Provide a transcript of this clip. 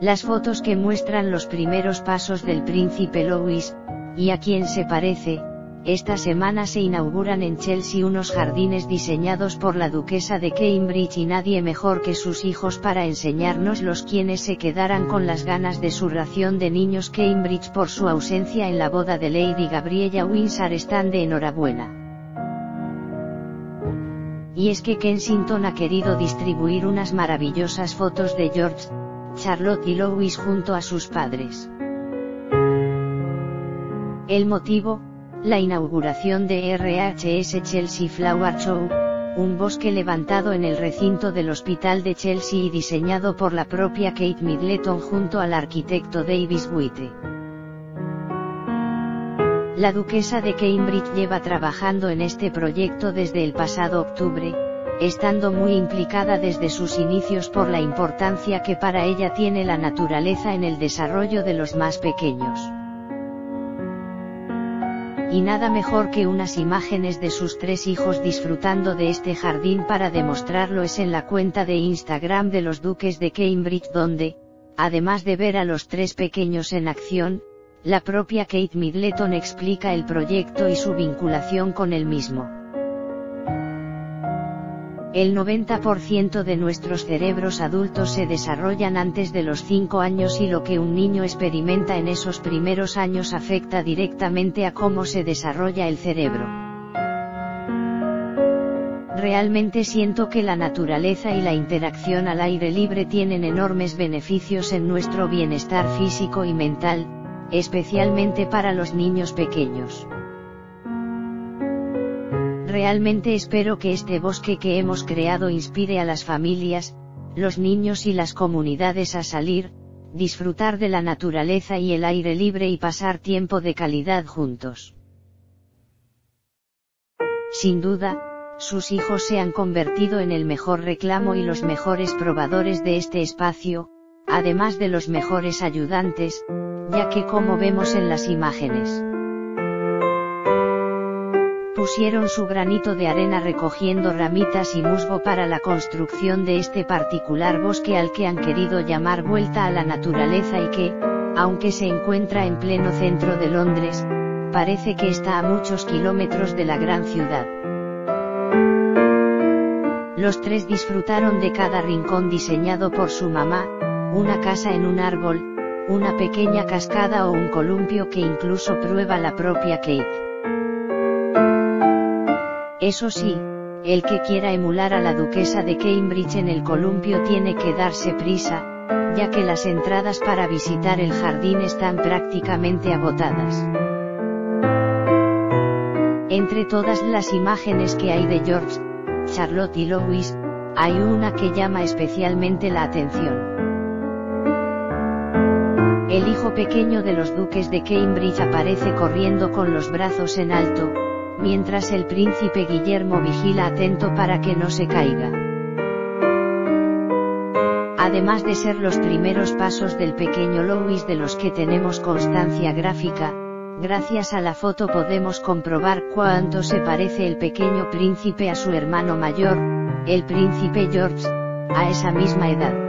Las fotos que muestran los primeros pasos del príncipe Louis, y a quien se parece, esta semana se inauguran en Chelsea unos jardines diseñados por la duquesa de Cambridge y nadie mejor que sus hijos para enseñarnos los quienes se quedaran con las ganas de su ración de niños Cambridge por su ausencia en la boda de Lady Gabriella Windsor están de enhorabuena. Y es que Kensington ha querido distribuir unas maravillosas fotos de George, Charlotte y Louis junto a sus padres. El motivo, la inauguración de RHS Chelsea Flower Show, un bosque levantado en el recinto del Hospital de Chelsea y diseñado por la propia Kate Middleton junto al arquitecto Davis Whyte. La duquesa de Cambridge lleva trabajando en este proyecto desde el pasado octubre, estando muy implicada desde sus inicios por la importancia que para ella tiene la naturaleza en el desarrollo de los más pequeños. Y nada mejor que unas imágenes de sus 3 hijos disfrutando de este jardín para demostrarlo es en la cuenta de Instagram de los duques de Cambridge donde, además de ver a los 3 pequeños en acción, la propia Kate Middleton explica el proyecto y su vinculación con el mismo. El 90% de nuestros cerebros adultos se desarrollan antes de los 5 años y lo que un niño experimenta en esos primeros años afecta directamente a cómo se desarrolla el cerebro. Realmente siento que la naturaleza y la interacción al aire libre tienen enormes beneficios en nuestro bienestar físico y mental, especialmente para los niños pequeños. Realmente espero que este bosque que hemos creado inspire a las familias, los niños y las comunidades a salir, disfrutar de la naturaleza y el aire libre y pasar tiempo de calidad juntos. Sin duda, sus hijos se han convertido en el mejor reclamo y los mejores probadores de este espacio, además de los mejores ayudantes, ya que como vemos en las imágenes, pusieron su granito de arena recogiendo ramitas y musgo para la construcción de este particular bosque al que han querido llamar vuelta a la naturaleza y que, aunque se encuentra en pleno centro de Londres, parece que está a muchos kilómetros de la gran ciudad. Los 3 disfrutaron de cada rincón diseñado por su mamá, una casa en un árbol, una pequeña cascada o un columpio que incluso prueba la propia Kate. Eso sí, el que quiera emular a la duquesa de Cambridge en el columpio tiene que darse prisa, ya que las entradas para visitar el jardín están prácticamente agotadas. Entre todas las imágenes que hay de George, Charlotte y Louis, hay una que llama especialmente la atención. El hijo pequeño de los duques de Cambridge aparece corriendo con los brazos en alto, mientras el príncipe Guillermo vigila atento para que no se caiga. Además de ser los primeros pasos del pequeño Louis de los que tenemos constancia gráfica, gracias a la foto podemos comprobar cuánto se parece el pequeño príncipe a su hermano mayor, el príncipe George, a esa misma edad.